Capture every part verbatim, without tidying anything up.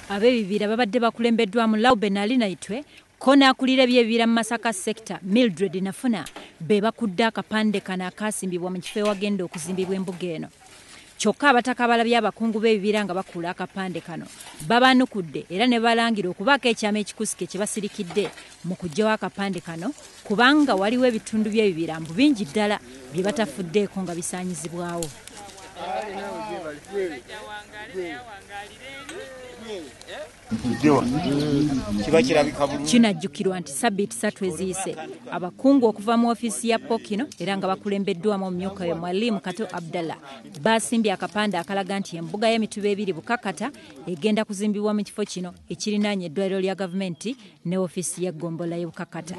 Ab'ebibira babadde bakulembeddwamu Lauben Alinaitwe, Kona akulira by'ebibira mu Masaka sector, Mildred Nafuna, be bakudde akapande kano akaasimbibwa mu kifo ewagenda okuzimbibwa embuga eno. Kyokka abataka abalabye abakungu b'ebibira nga bakula akapande kano babaanukudde era ne balangira okubaako ekyama ekikusike kye basirikidde mu kuggyawo akapande kano, kubanga waliwo ebitundu by'ebibira mbu bingi ddala bye batafuddeeko nga bisaanyizibwawo. Kinajjukirwa nti sabbiiti ssatu eziyise abakungu okuva mu ofiisi ya Pokino era nga bakulembeddwamu omumyuka we Mwalimu Kato Abdallah baasimbye akapande akalaga nti embuga y'emituba ebiri Bukakata egenda kuzimbibwa mu kifo kino ekirinaanye eddwaliro lya gavumenti ne ofiisi ya Gombola y'e Bukakata.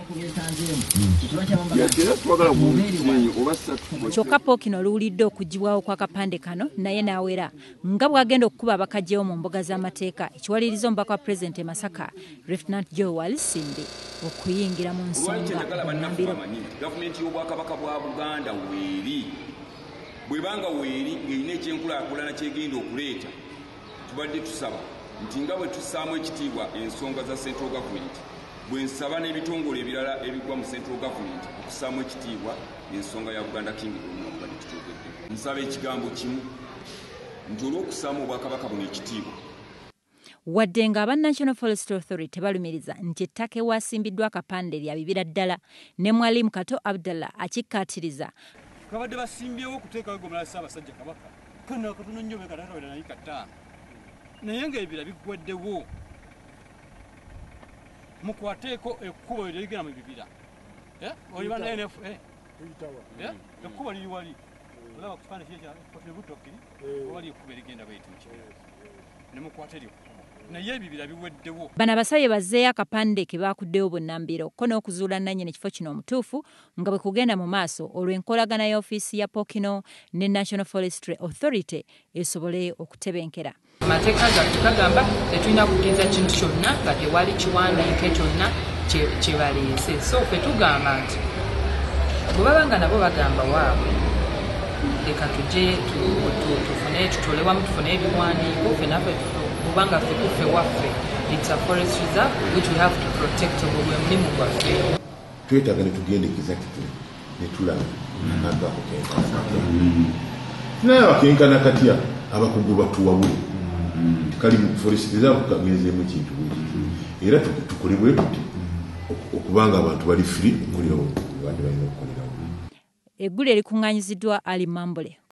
Kyokka Pokino luwulidde okuggibwawo kw'akapande kano naye n'awera nga bw'agenda okukuba abakajjewo mu mbuga z'amateeka ekiwaliriza omubaka wa Pulezidenti e Masaka Lieutenant Joe Walisimbi okuyingira mu nsonga ennambiro. Gavumenti y'obwakabaka bwa Buganda weeri bwebanga weeri ng'erina ekyenkulaakulana kyegenda okuleeta, tubadde tusaba nti nga bwe tussaamu ekitiibwa ensonga za Central Government, bwe nsaba n'ebitongole ebirala ebigwa mu Central Government okussaamu ekitiibwa ensonga ya Buganda Kingdom okubadde tukyogedde. Nsaba ekigambo kimu nti olw'okussaamu obwakabaka buno ekitiibwa. Wadde nga aba National Forestry Authority balumiriza nti ettaka ewasimbiddwa akapande lya bibira ddala ne Mwalimu Kato Abdallah akikkaatiriza. Kabadde basimbyewo okuteekawo eggombolola Ssaabasajja Kabaka kano katono nnyo bekatawera naye kataano naye ng'ebibira biggwaddewo mukwateeko ekkubo eryo erigenda mu bibira oliba na N F A ekkubo liri wali olaba ku kifaananyi kye Butokiri wali ekkubo erigenda bayita mu kibira ne mukwata eryo naye ebibira biweddewo. Bano abasabye bazzeeyo akapande ke baakuddewo bonnambiro ko n'okuzuula nannyini kifo kino omutuufu nga bwe kugenda mu maaso olw'enkolagana y'ofiisi ya Pokino ne National Forestry Authority esobole okutebenkera. Amateeka gaffe gagamba tetulina kukkiriza kintu kyonna nga tewali kiwandiike kyonna kye baleese. So ffe tugamba nti bwe baba nga nabo bagamba waabwe leka tujje tufune tutole wamu tufune ebiwandiiko ffe naffe kubanga ffe kuffe waffe it's a forest reserve which we have to protect obwe mulimu gwaffe. Twetaaga ne tugendekeza kitu ne tulaba abantu bakukenkana naye abakenkana katya abakugu batuwabule kali mu forest reserve kagenzeemu kintu bwekiti era tukolebwe tuti okubanga abantu bali free okulirawo bandi balina okukolerawo. Eggulu erikuŋŋaanyiziddwa Ali Mambule.